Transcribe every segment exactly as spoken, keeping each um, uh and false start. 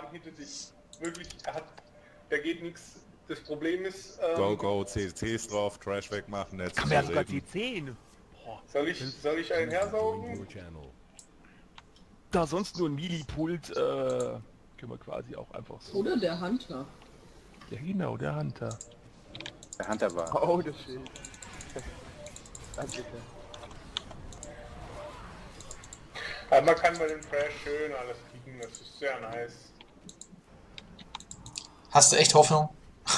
one-hittet dich. Wirklich, er hat, da geht nichts. Das Problem ist... Ähm, go, go, C Cs drauf, Trash wegmachen, jetzt Kann man ja sogar C zehn. Soll ich, soll ich einen hersaugen? Da sonst nur ein Melee-Pult, äh, können wir quasi auch einfach so... Oder der Hunter. Ja genau, der Hunter. Der Hunter war. Oh, das Schild. Das bitte. Aber man kann bei dem Trash schön alles kriegen, das ist sehr nice. Hast du echt Hoffnung?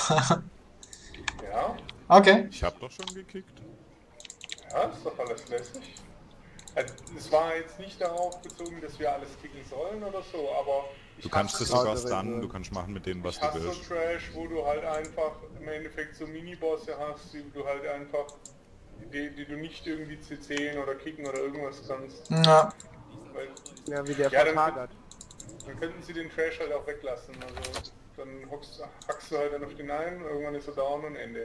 Ja. Okay. Ich hab doch schon gekickt. Ja, ist doch alles lässig. Also, es war jetzt nicht darauf bezogen, dass wir alles kicken sollen oder so, aber... Ich Du kannst hasse- es sogar stunnen, du kannst machen mit denen, was Ich du hasse so willst. Trash, wo du halt einfach im Endeffekt so Minibosse hast, die du halt einfach... Die, die du nicht irgendwie C C'en oder kicken oder irgendwas kannst. Ja. Weil, Ja, wie der Ja, dann- vertagert. dann könnten sie den Trash halt auch weglassen. Also dann hockst, hackst du halt dann auf den einen, irgendwann ist er down und Ende.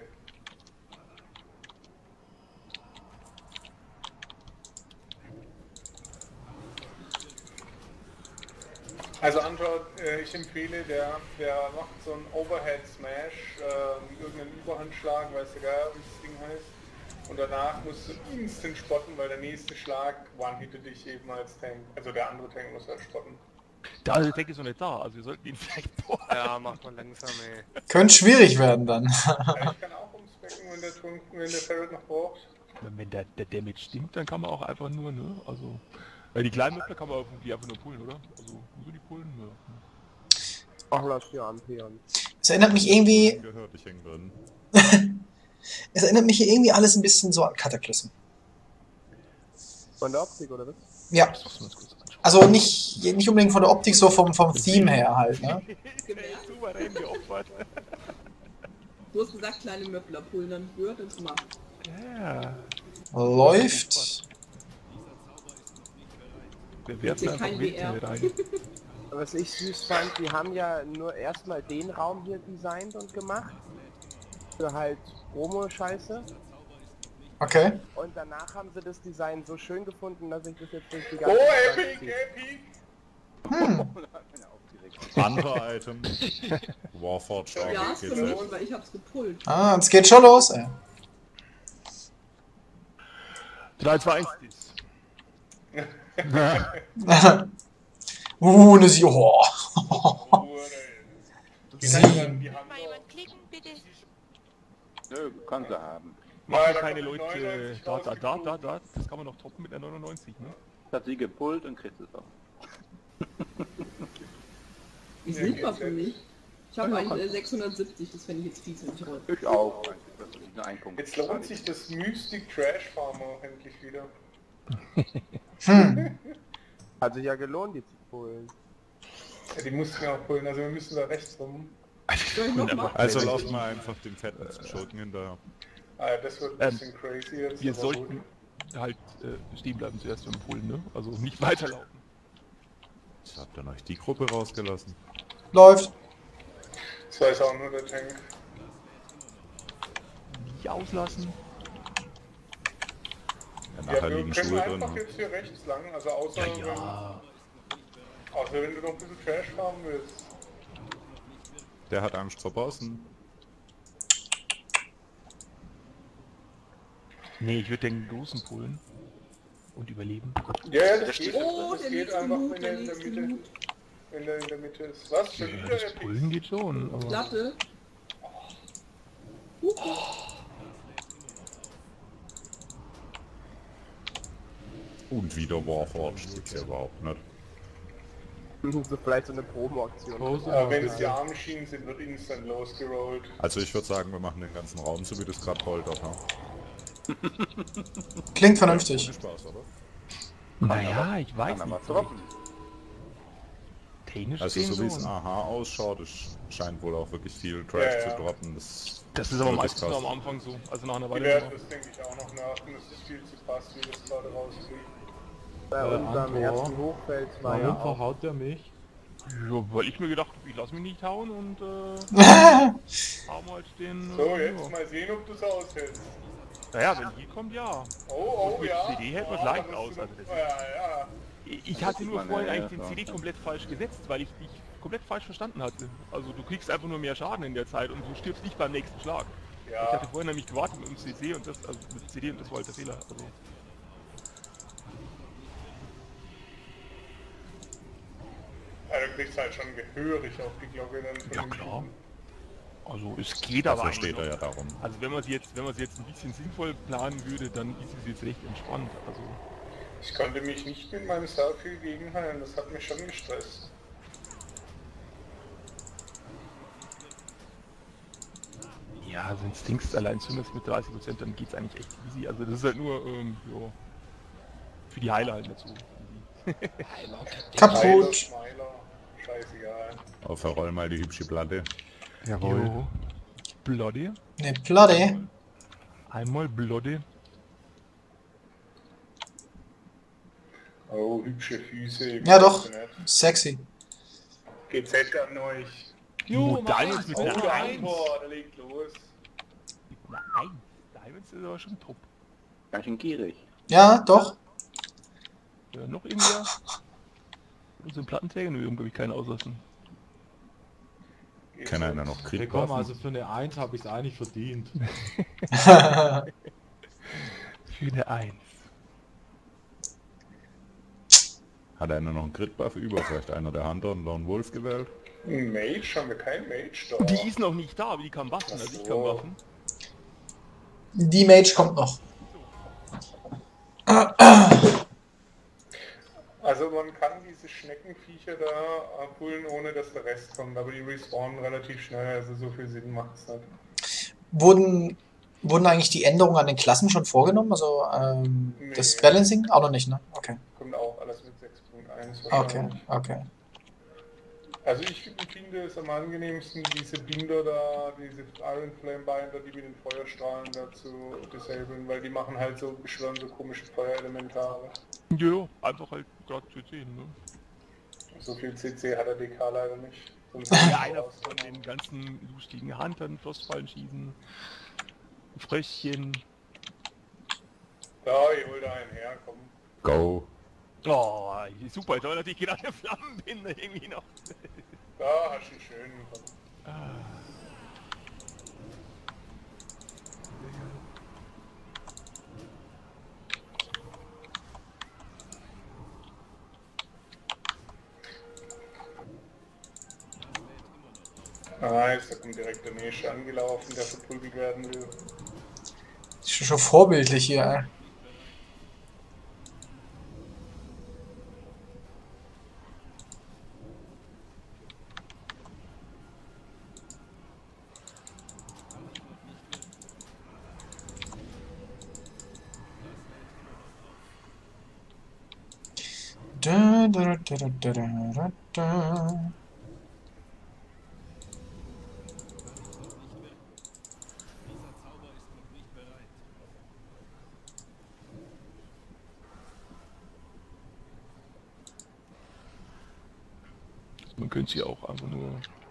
Also anschaut, äh, ich empfehle, der, der macht so einen Overhead Smash, äh, irgendeinen Überhandschlag, weiß der Geier, wie das Ding heißt. Und danach musst du instant spotten, weil der nächste Schlag one-hittet dich eben als Tank. Also der andere Tank muss halt spotten. Da, der Tank ist noch nicht da, also wir sollten ihn vielleicht... Ja, macht man langsam, ey. Könnte schwierig werden dann. Ja, ich kann auch umspecken, wenn der, Trunk, wenn der Ferret noch braucht. Wenn der, der Damage stimmt, dann kann man auch einfach nur, ne, also... Weil die kleinen Möpfe kann man irgendwie einfach nur pullen, oder? Also, nur die pullen, ja. Ach, lass dir an, Peon. Es erinnert mich irgendwie... Gehört, ich häng drin. Es erinnert mich hier irgendwie alles ein bisschen so an Cataclysm. Von der Optik, oder was? Ja. Also nicht, nicht unbedingt von der Optik, so vom, vom Theme her halt, ne? Souverän geopfert. Du hast gesagt, kleine Möppler pullen, dann gehört das mal. Ja. Läuft. Wir werfen Ist einfach kein Wind W R. rein. Was ich süß fand, die haben ja nur erstmal den Raum hier designt und gemacht. Für halt Promo-Scheiße. Okay. Und danach haben sie das Design so schön gefunden, dass ich das jetzt durch die Oh, ganze Zeit epic, ziehe. epic! Hm. Andere Item. Warforged Ja, auch. ist Geht's für mich, auch. weil ich hab's gepullt. Ah, es geht schon los, ey. drei, zwei, eins. uh, ne Sie... Oh. Die haben die haben Mal jemand klicken, bitte. Nö, kann sie haben. Machen Ja, da keine kommt Leute... neunundneunzig Da, da, da, rausgeflogen. da, da. Das kann man noch toppen mit der neunundneunzig, ne? Hat sie gepullt und kriegt es auch. Die Ja, sind was geht's für jetzt. mich. Ich habe halt äh, sechshundertsiebzig, das fände ich jetzt fies, wenn ich roll. Ich auch. Das ist nur ein Punkt. Jetzt lohnt sich das Mystic Trash Farmer auch endlich wieder. Hm. Hat sich ja gelohnt, die zu pullen. Ja, die mussten wir auch holen, also wir müssen da rechts rum. Soll ich noch machen? Also lauft mal einfach dem fetten Schurken hinterher. Ah, das wird ein bisschen crazy jetzt. Wir aber sollten gut. halt äh, stehen bleiben zuerst beim Pullen, ne? Also nicht weiterlaufen. Ich hab dann euch die Gruppe rausgelassen. Läuft. Das weiß auch nur der Tank. Nicht auslassen. Ja, Ja, nachher wir liegen können Schuhe einfach drin. jetzt hier rechts lang, also außer, Ja, ja. Wenn, außer wenn du noch ein bisschen Trash farmen willst. Der hat Angst vor Bossen. Nee, ich würde den großen pullen. Und überleben. Ja, ja, das geht, Oh, das der geht nächste einfach, Mut, wenn der er in der nächste Mitte, Mut. wenn der in der Mitte ist. Was? Schon Ja, wieder das Epic? Pullen geht schon, aber... Platte. Uh, Und wieder Warforged. Gibt's ja überhaupt nicht. So vielleicht so eine Promo-Aktion. Aber wenn es die Armschienen sind, wird instant losgerollt. Also ich würde sagen, wir machen den ganzen Raum, so wie das gerade poltert, ha? Klingt vernünftig. Ohne Spaß, oder? Naja, ich weiß Kann aber nicht. droppen. Technisch Also so wie gesehen es so. Aha ausschaut, es scheint wohl auch wirklich viel Trash Ja, ja. zu droppen. Das, Das ist aber wird meistens krass. nur am Anfang so. Also nach einer Die Weile. werden immer. das, denke ich, auch noch nach. Und es ist viel zu krass, wie das gerade rausgeht. Bei Äh, unserem Antor. ersten Hochfeld war ja Warum auch. verhaut er mich? Ja, weil ich mir gedacht, ich lass mich nicht hauen und äh, haben halt den... So, äh, jetzt ja. mal sehen, ob du es aushältst. Naja, wenn hier kommt, ja. Oh, oh, Mit ja. C D hält man's Oh, leicht da musst aus, du also noch- das Ja, ja. Ich hatte nur man, vorhin ja, eigentlich ja, den C D ja. komplett falsch gesetzt, weil ich nicht komplett falsch verstanden hatte. Also du kriegst einfach nur mehr Schaden in der Zeit und du stirbst nicht beim nächsten Schlag. Ja. Ich hatte vorhin nämlich gewartet mit dem C C und das, also mit dem C D und das war halt der Fehler. Also. Ja, du kriegst halt schon gehörig auf die Glocke dann von Ja dem klar. Typen. Also es geht aber Dafür eigentlich steht er noch. ja darum. Also wenn man es jetzt, wenn man es jetzt ein bisschen sinnvoll planen würde, dann ist es jetzt recht entspannt. Also Ich konnte mich nicht mit meinem Starfield gegenhalten, das hat mich schon gestresst. ja, also wenn Stinks allein zumindest mit dreißig Prozent, dann geht's eigentlich echt easy. Also das ist halt nur ähm, ja, für die Heiler halt nicht so easy. Kaputt. Smiler, scheißegal. Auf verroll mal die hübsche Platte. Jo. Bloody. Ne, Bloody. Einmal Bloody. Oh, hübsche Füße. Ja, doch. Nicht. Sexy. G Z an euch. Jo, Diamonds mit Oh, einer der eins. Antwort, der legt los. Na, eins. Diamonds ist aber schon top. Ganz schön gierig. Ja, doch. Ja, noch irgendwer? So ein Plattenträger? Nö, irgendwie keinen auslassen. Kann einer noch Hey, Crit komm, werfen? also für eine eins habe ich es eigentlich verdient. Für eine eins. Hat einer noch einen Crit-Buff über? Vielleicht einer der Hunter und Lone Wolf gewählt? Ein Mage? Haben wir keinen Mage da? Die ist noch nicht da, aber die kann waffen, also ich kann Ach so. waffen. Die Mage kommt noch. Also man kann diese Schneckenviecher da abholen, ohne dass der Rest kommt, aber die respawnen relativ schnell, also so viel Sinn macht es nicht. Wurden, wurden eigentlich die Änderungen an den Klassen schon vorgenommen? Also ähm, Nee. das Balancing? Auch noch nicht, ne? Okay. Kommt auch alles mit sechs Punkt eins Okay, wahrscheinlich. okay. Also ich finde es am angenehmsten, diese Binder da, diese Iron Flame Binder, die mit den Feuerstrahlen da zu disablen, weil die machen halt so, beschwören so komische Feuerelementare. Ja, einfach halt gerade C C, ne? So viel C C hat der D K leider nicht. Sonst Ja, einer von den ganzen lustigen Huntern, Frostfallen schießen, Fröschchen. Ja, ich hol da einen her, komm. Go. Oh, super, jetzt haben wir natürlich gedacht, der Flammenbinder irgendwie noch. Da hast du einen schönen, komm. Nice, da kommt direkt der Nächste angelaufen, der verprügelt werden will. Ist schon vorbildlich hier, ey. Da, da, da, da, da, da, da. Man könnte sie auch einfach nur...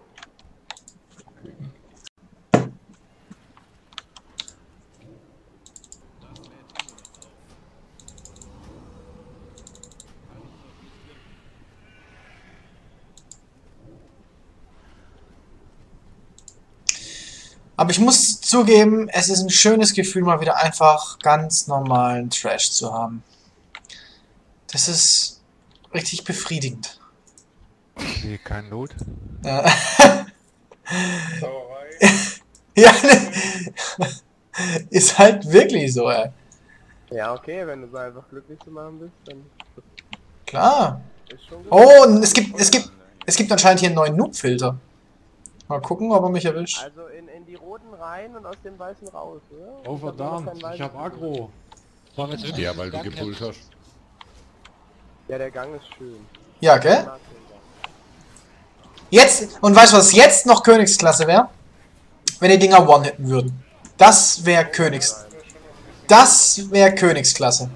Aber ich muss zugeben, es ist ein schönes Gefühl, mal wieder einfach ganz normalen Trash zu haben. Das ist richtig befriedigend. Nee, kein Not. Ja, Sauerei. ja ne? Ist halt wirklich so, ey. Ja, okay, wenn du so einfach glücklich zu machen bist, dann Klar. ist schon gut. Oh, und es gibt, es gibt, es gibt anscheinend hier einen neuen Noob-Filter. Mal gucken, ob er mich erwischt. Also in, in die roten rein und aus dem weißen raus, oder? Oh Ich hab nur noch verdammt, kein ich weißes hab Aggro. Ja, weil du gepullt hast. Ja, der Gang ist schön. Ja, Ich gell? mag den Gang. Jetzt, und weißt du, was jetzt noch Königsklasse wäre? Wenn die Dinger one-hitten würden. Das wäre Königs... Das wäre Königsklasse.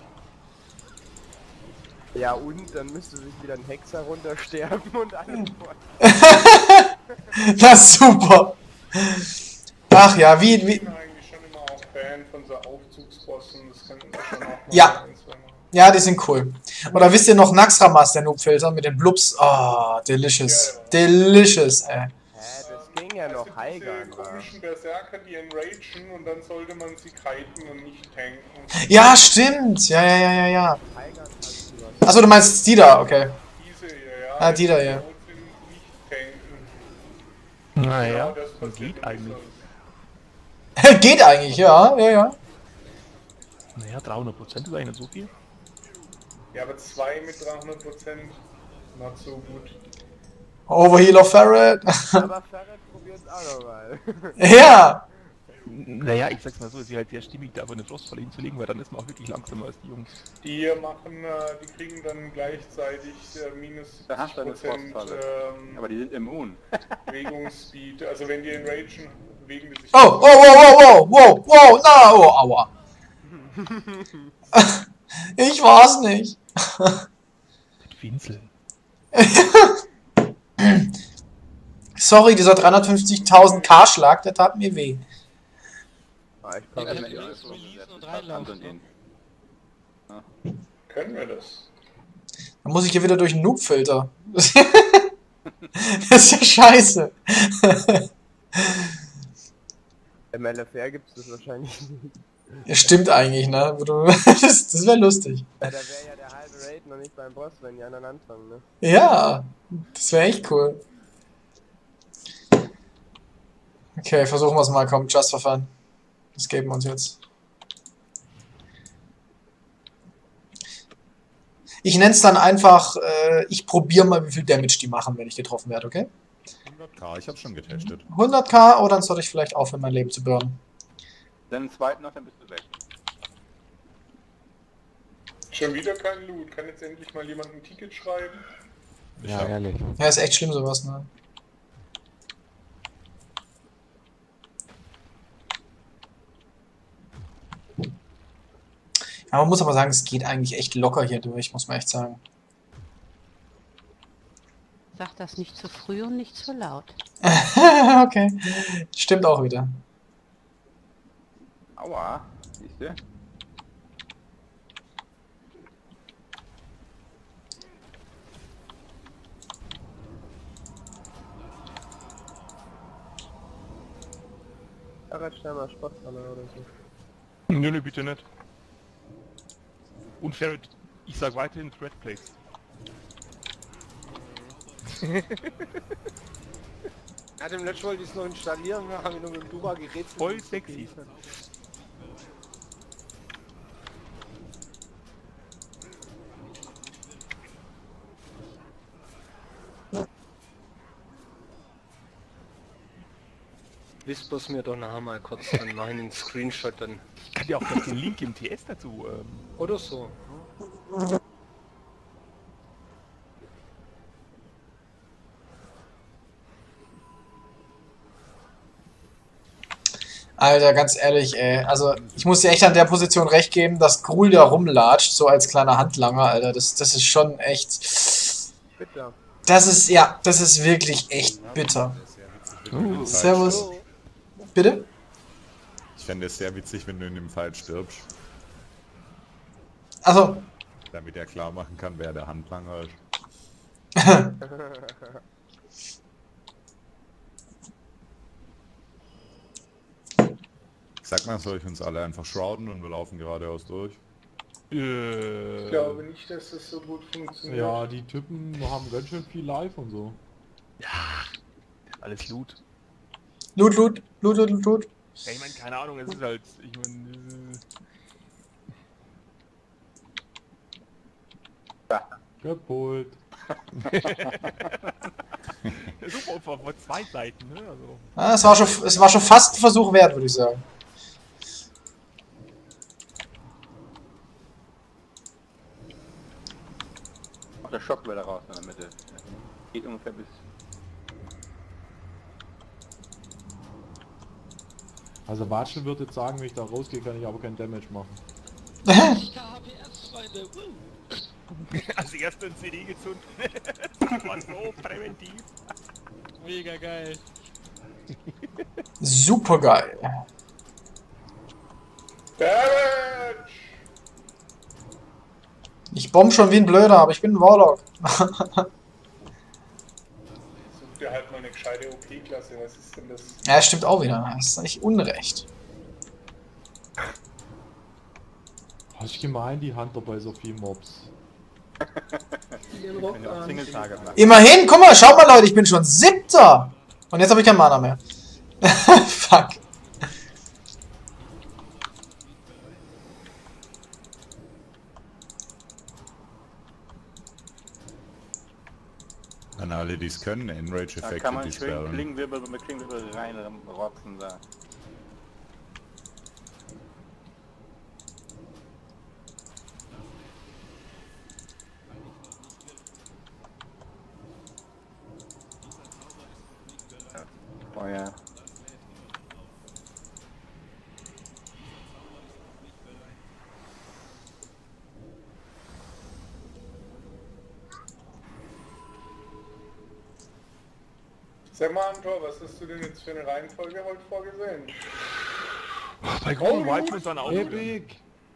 Ja, und dann müsste sich wieder ein Hexer runtersterben und alles vor. Das ist super. Ach ja, wie... Ich wie bin eigentlich schon immer auch Fan von so Aufzugsbossen, das könnten wir schon auch mal Ja. ein, zwei Mal. ja, die sind cool. Oder wisst ihr noch Naxxramas, der Noobfilter mit den Blubs? Oh, delicious. Delicious, ey. Hä, das ging ja noch Heiger. Diese komischen Berserker, die enragen und dann sollte man sie kiten und nicht tanken. Ja, stimmt. Ja, ja, ja, ja, ja. Achso, du meinst die da, okay. Diese hier, ja. Ah, die da, ja. Nicht tanken. Naja, das das passiert geht eigentlich. Geht eigentlich, ja, ja, ja. Naja, dreihundert Prozent ist eigentlich nicht so viel. Ja, aber zwei mit dreihundert Prozent, not so gut. Overheal of Ferret. Aber Ferret probiert's auch nochmal. Ja. Naja, ich sag's mal so, es ist halt sehr stimmig, da einfach eine Frostfalle hinzulegen, weil dann ist man auch wirklich langsamer als die Jungs. Die machen, äh, die kriegen dann gleichzeitig äh, minus Da hast du eine Prozent Frostfalle. ähm, Aber die sind immun. Bewegungsspeed. Also wenn die enragen, bewegen die sich. Oh, oh, wow, wow, wow, wow, wow, na, oh, aua. Ich war's nicht. Winseln. Sorry, dieser dreihundertfünfzigtausend K-Schlag, der tat mir weh. Ah, ich komm Ja, nicht wenn mehr. ihr das so besetzt, dann handeln ihn. Können wir das? Dann muss ich hier wieder durch einen Noob-Filter. Das ist ja scheiße. Im L F R gibt's das wahrscheinlich nicht. Ja, stimmt eigentlich, ne? Wo du- Das, das wäre lustig. Ja, da wäre ja der halbe Raid noch nicht beim Boss, wenn die anderen anfangen, ne? Ja, das wäre echt cool. Okay, versuchen wir es mal. Komm, Just for Fun. Das geben wir uns jetzt. Ich nenne es dann einfach, äh, ich probiere mal, wie viel Damage die machen, wenn ich getroffen werde, okay? hundert K, ich hab's schon getestet. hundert K, oder dann sollte ich vielleicht aufhören, mein Leben zu burnen. Dann einen zweiten noch, dann bist du weg. Schon wieder kein Loot. Kann jetzt endlich mal jemand ein Ticket schreiben? Ich Ja, hab- ehrlich. Ja, ist echt schlimm sowas, ne? Ja, man muss aber sagen, es geht eigentlich echt locker hier durch, muss man echt sagen. Sag das nicht zu früh und nicht zu laut. Okay, stimmt auch wieder. Aua, siehst du? Ferret, stell mal Sportfalle oder so. Nö, nö, bitte nicht. Und Ferret, ich sag weiterhin Thread Plays. Ja, dem letzten wollte ich es noch installieren, da habe ich noch mit dem Dura geredet. Voll sexy. Whispers mir doch nachher mal kurz, dann mache ich einen Screenshot dann. Ich kann dir auch gleich den Link im T S dazu. Ähm, Oder so. Alter, ganz ehrlich, ey. Also, ich muss dir echt an der Position recht geben, dass Gruul da rumlatscht, so als kleiner Handlanger, Alter. Das, das ist schon echt... Bitte. Das ist, ja, das ist wirklich echt bitter. Uh, Servus. Bitte? Ich fände es sehr witzig, wenn du in dem Fall stirbst, Also, damit er klar machen kann, wer der Handlanger ist. Sag mal, soll ich uns alle einfach shrouden und wir laufen geradeaus durch? äh, Ich glaube nicht, dass das so gut funktioniert. Ja, die Typen haben ganz schön viel Live und so. alles Loot. Loot, Loot, Loot, Loot, Loot, Loot. Ja, ich meine, keine Ahnung, es ist halt, ich meine, Gepult. äh, super von, von zwei Seiten, ne? Also, Ah, es, war schon, es war schon fast ein Versuch wert, würde ich sagen. Auch der Schock wieder raus in der Mitte. Geht ungefähr bis... Also Watschen wird jetzt sagen, wenn ich da rausgehe, kann ich aber kein Damage machen. als erster ein C D gezündet. Das war so präventiv. Mega geil. Super geil. Damage! Ich bomb schon wie ein Blöder, aber ich bin ein Warlock. Such dir halt mal eine gescheite O P-Klasse, was ist denn das? Ja, stimmt auch wieder. Das ist nicht unrecht. Was ich gemein, die Hunter bei so vielen Mobs. Die den Rock Wenn du auch an. Single-Tage machst. Immerhin, guck mal, schaut mal Leute, ich bin schon siebter. Und jetzt habe ich kein Mana mehr. Fuck. An alle, die es können, Da Enrage-Effekte kann man schön dispellen. Klingenwirbel mit Klingenwirbel reinrotzen da. Oh ja. Sag mal, Antor, was hast du denn jetzt für eine Reihenfolge heute vorgesehen? Bei Großen Wildman dann auch. Epic!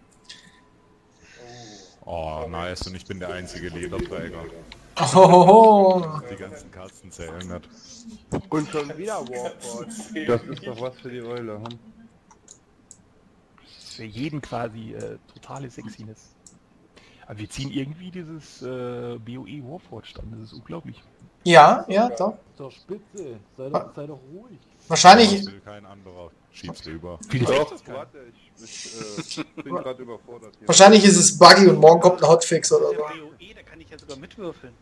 Oh, nice, und ich bin der einzige Lederträger. Ohoho. Die ganzen Katzen zählen nicht. Und schon wieder Warport. Das ist doch was für die Eule, hm? Das ist für jeden quasi äh, totale Sexiness. Aber wir ziehen irgendwie dieses äh, B O E Warforged an, das ist unglaublich. Ja, ja, doch. Zur Spitze, sei doch, sei doch ruhig. Wahrscheinlich, Das will kein anderer. Schieb's rüber. Viele Doch, warte, ich, ich äh, bin gerade überfordert hier. wahrscheinlich ist es buggy und morgen kommt ein Hotfix oder so. B O E, da kann ich ja sogar mitwürfeln.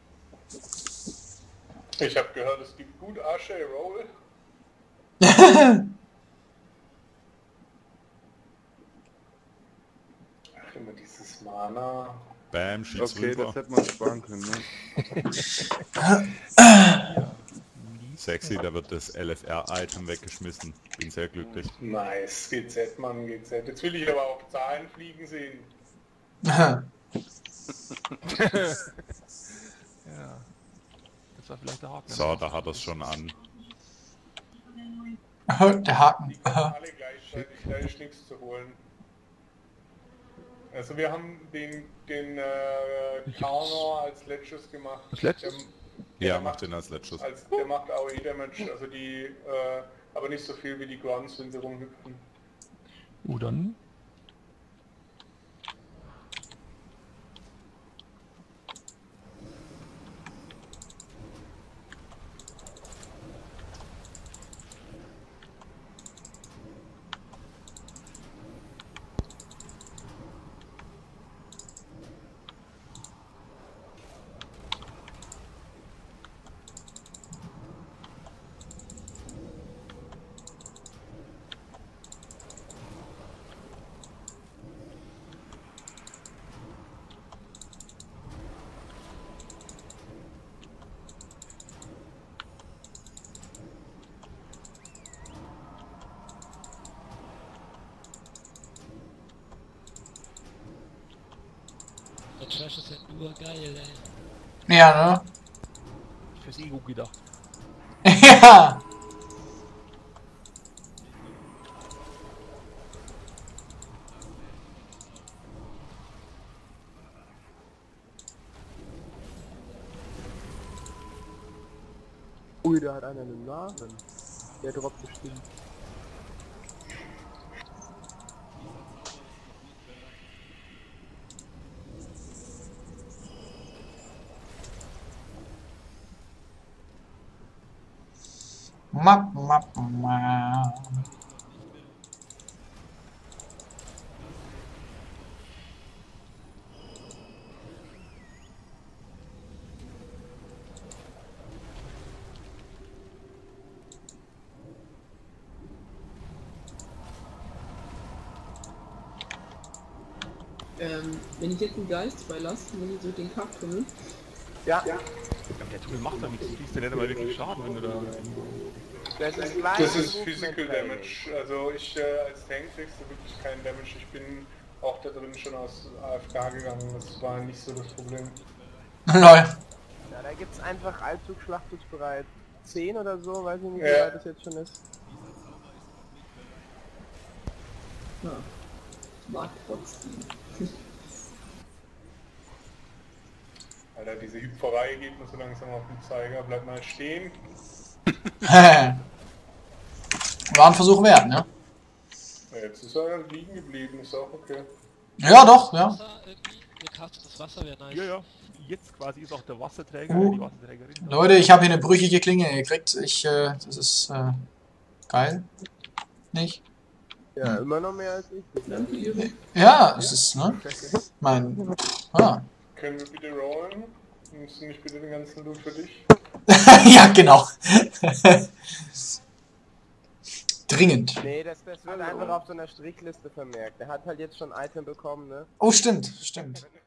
Ich habe gehört, es gibt gut Asche, Roll. Ach, immer dieses Mana. Bam, schieß Okay, rüber. das hätte man sparen können, ne? Sexy, da wird das L F R-Item weggeschmissen. Bin sehr glücklich. Nice, G Z, Mann, G Z. Jetzt will ich aber auch Zahlen fliegen sehen. Ja. Das war vielleicht der Haken. So, da hat er es schon an. Der Haken. Alle gleichzeitig, da ist nichts zu holen. Also wir haben den, den äh, Counter als letztes gemacht. Als letztes? Der, Ja, der macht den als letztes. Als, der macht A O E-Damage, also die, äh, aber nicht so viel wie die Grunts, wenn sie rumhüpfen. Oh, dann. Der Trash ist halt nur geil, ey. Ja, Fürs Ego gedacht. ne? Ja. Ui, da hat einer einen Namen. Der droppt bestimmt. Map, map, map. Ähm, wenn ich jetzt einen Geist beilasse, wenn ich so den Kacktunnel. Ja. Ja, der Tunnel macht da nichts, du kriegst ja nicht einmal wirklich Schaden, wenn du da... Das ist, Das ist Physical Damage, also ich äh, als Tank kriegst du wirklich keinen Damage. Ich bin auch da drin schon aus A F K gegangen, das war nicht so das Problem. Lol. Ja, da gibt's einfach Allzug Schlachtungsbereit zehn oder so, weiß ich nicht, wie Ja. weit das jetzt schon ist. Ja. Mag trotzdem. Alter, diese Hüpferei geht mir so langsam auf den Zeiger. Bleib mal stehen. War ein Versuch wert, ne? Ja, jetzt ist er liegen geblieben, ist auch okay. Ja, doch, ja. Wasser irgendwie, eine Karte des Wasser wäre nice. Ja, ja. Jetzt quasi ist auch der Wasserträger, Uh. die Wasserträgerin. Leute, ich habe hier eine brüchige Klinge gekriegt. Ich, äh, das ist, äh, geil. Nicht? Ja, immer noch mehr als ich. Danke, Juri. Ja, es ist, ne? Mein, ja. Können wir bitte rollen? Nimmst du nicht bitte den ganzen Loot für dich? Ja, genau. Dringend. Nee, das, das wird einfach auf so einer Strichliste vermerkt. Er hat halt jetzt schon ein Item bekommen, ne? Oh, stimmt, stimmt.